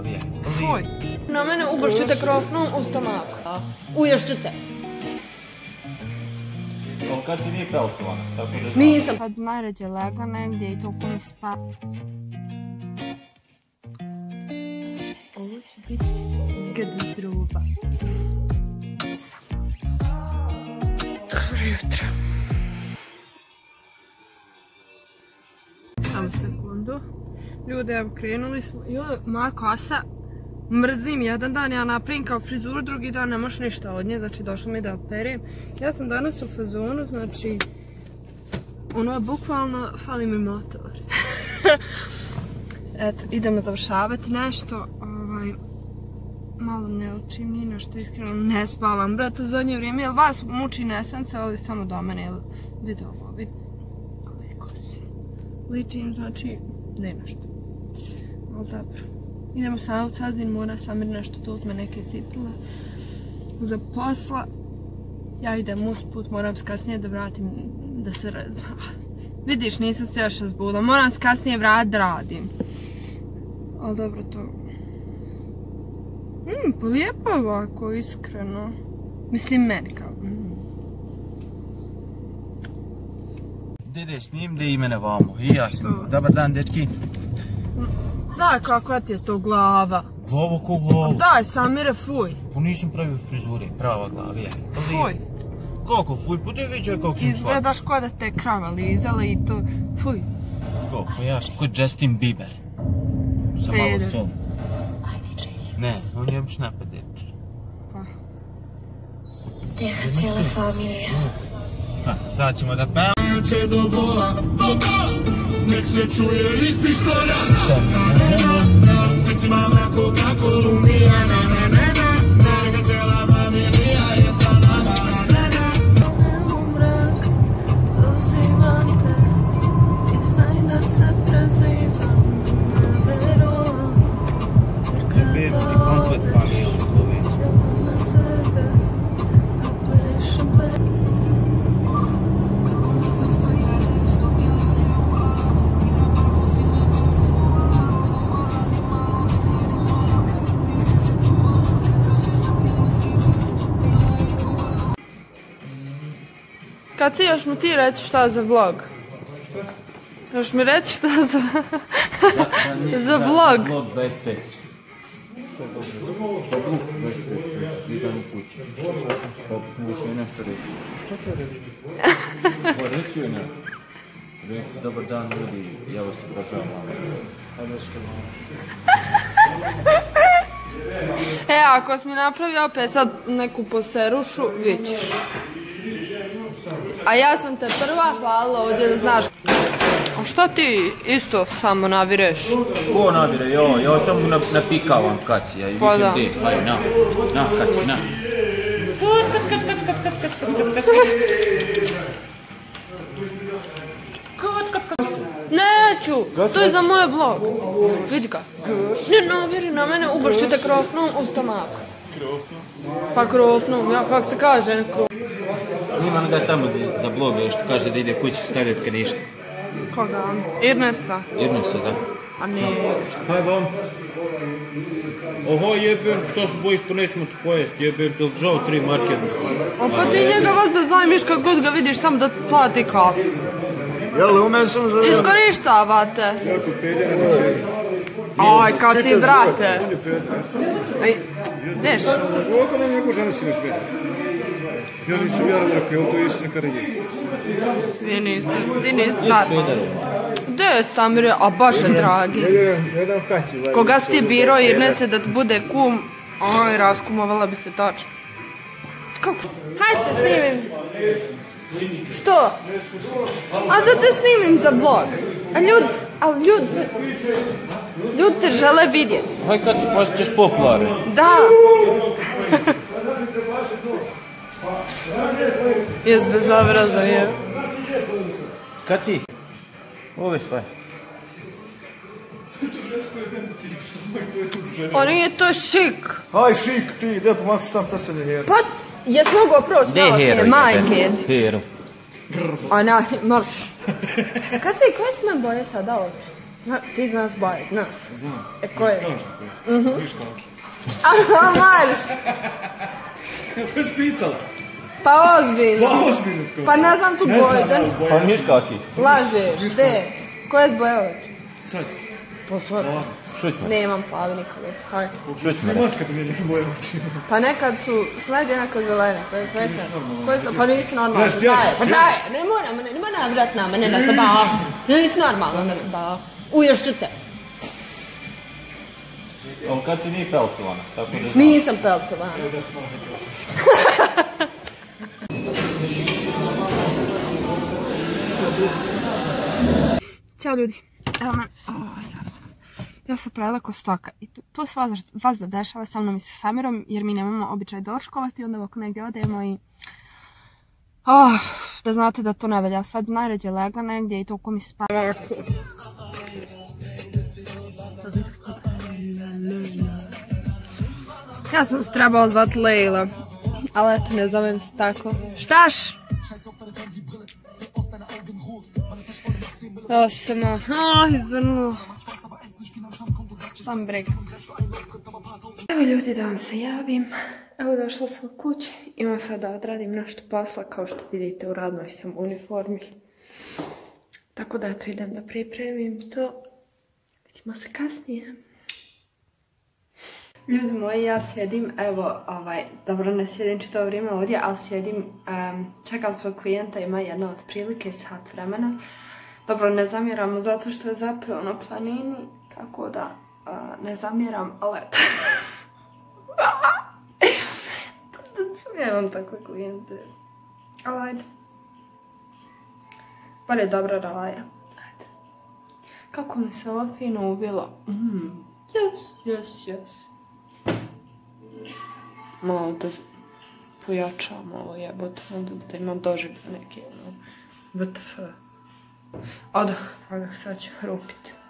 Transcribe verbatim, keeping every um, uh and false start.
glavi. Fuj. Na mene ubršćete krofnom u stomaku. Uješćete. Kad si nije pelcovana, tako da znam. Nisam. Kad najređe legla negdje i to ko mi spa. Ovo će biti katastrofa. Dobro jutro. Samo sekundu. Ljude, evo krenuli smo. Joj, moja kosa. Mrzim, jedan dan ja napravim kao frizuru, drugi dan ne možeš ništa od nje, znači došla mi da operim. Ja sam danas u fazonu, znači, ono, bukvalno, fali mi motor. Eto, idemo završavati nešto, ovaj, malo ne učim ni nešto, iskreno ne spavam, brat, u zadnje vrijeme, jel vas muči nesence, ali samo do mene, jel, vidi ovo, vidi, ove kose, ličim, znači, ne nešto, ali dobro. Idemo sad u Cazin, mora Samir nešto da uzme neke cipele za posla. Ja idem usput, moram se kasnije da vratim, da se... Vidiš, nisam se još razbudila, moram se kasnije vratiti da radim. Ali dobro to... Mmm, pa lijepo je ovako, iskreno. Mislim, meni kao... Dede, s njim da i mene vamo, i ja sam. Dobar dan, dečki. Daj, kakva ti je to glava? Glavo ko glavo? Daj, Samire, fuj. Pa nisam pravio frizure, prava glavi je. Fuj. Kako fuj? Pa ti vidio kako sam slat. Izgledaš ko da te krava lizala i to... Fuj. Kako? Pa ja ko Justin Bieber. Sa malo sol. Ne, on je baš napadač. Pa. Tjeha cijela familija. Ha, sad ćemo da pevamo. Neće do bola, nek se čuje iz pištolja. Seksi mama ko Kolumbija, na na na na. Neka cijela familija je sa nama, na na na. U mrak, dozivam te i znaj da se prezivam, ne verujem. Ne beru ti komplet familiju u Sloveniju. Na sebe, a plešem be. Kad si još mi ti reći šta za vlog? Šta? Još mi reći šta za... za vlog. Za vlog dvadeset pet. Što je dobro? Što je vlog dvadeset pet? Svi dan u kući. Što je? Pa možeš joj nešto reći. Što ću reći? Pa reći joj nešto. Reći, dobar dan ljudi, ja vas obožavam. Ajde što E, ako si mi napravio opet sad neku poserušu, vidit ćeš. A ja sam te prva hvalila ovdje da znaš. A šta ti isto samo navireš? Ko navire, jo, ja samo napikavam kacija i vidim gdje. Hajde, na, na kaci, na. Neću, to je za moj vlog. Vidi ga. Ne naviri na mene, ubršćete krofnom u stomaku. Krofnom? Pa krofnom, ja kako se kaže, ne krofnom. Snimam ga tamo za blog, što kaže da ide kući stavljati kad ništa. Koga? Irnesa? Irnesa, da. A nije. Haj vam. Oho jebem, što se bojiš, pa nećemo ti pojest, jebem, te li žao tri marke? A pa ti njega vas da zajmiš kad god ga vidiš sam da plati kafu. Jel, u meni sam želeo. Iskorištavate. Jako pedere na svijetu. Aj, kad si brate. Aj, gdeš? Koliko nam neko žena si već vidi? Ja nisam vjerovao, je li to istina kada ješ? Vi niste, ti niste normalno. Gde sam, a baš je dragi. Jedan kaći. Koga si ti biro Irnese da ti bude kum, aj, raskumovala bi se tačno. Kako? Hajde te snimim. Što? A da te snimim za vlog. A ljudi, a ljudi, ljudi te žele vidjeti. Haj kad ti postaćeš popularan. Da. Jes bezobrazan je. Kad si? Ove sve. O, nije to šik. Haj šik ti, lijepo maksu tam taselje hero. Pa, jes mogao proći malo tije majke. Hero. Ona, marš. Kad si, koje si me boje sada oči? Na, ti znaš boje, znaš. Znam. E, koje? Kažem koje. Mhm. Viš kaki. Aha, Mariš! Kako si pitala? Pa ozbiljno. Pa ozbiljno tko. Pa ne znam tu boju. Da... Pa niš kaki. Lažeš, gde? Koje je boje oči? Sad. Pa sad. Šuć me. Nemam plavi nikolic, haj. Šuć me. Nemaš kad mijenjaš boje oči. Pa nekad su sve jednako zelene, to je presne. Koje su, pa nisi normalno, Znaš, šta gdje? je? Pa šta je? Ne moram, ne, ne moram vrat na mene na sabaha. Ne, nisi normalno na sabaha. Uješću te. Ali kad si nije pelcovana, tako da znam. Nisam pelcovana. Evo da smo ne proces. Ćao ljudi, evo men, oh, ja sam, ja sam pravila ko stoka i to, to se vas, vas da dešava sa mnom i sa Samirom jer mi nemamo običaj doručkovati, onda ovako negdje odemo i oh, da znate da to ne velja, sad najređe legla negdje i toliko mi se spava. Ja sam se trebala zvati Lejla, ali eto ne zovem se tako. Štaš? Ovo se malo, aaa, izvrnulo. Šta mi brega. Evo ljudi da vam se javim. Evo došla sam kući. Imam sad da odradim nešto posla. Kao što vidite u radnoj sam uniformi. Tako da eto idem da pripremim to. Vidimo se kasnije. Ljudi moji, ja sjedim, evo, ovaj, dobro ne sjedim čitavo vrijeme ovdje, ali sjedim, um, čekam svog klijenta, ima jedno otprilike sat vremena. Dobro, ne zamjeram zato što je zapeo na planini, tako da uh, ne zamjeram, ali eto. Ja imam takve klijente. Ali ajde. Bar je dobra raja. Ajde. Kako mi se ovo fino ubilo. Mm. Yes, yes, yes. Malo da pojačam ovo jebote, da ima doživlje neki, V T F. Odah, odah, sad će hrupiti.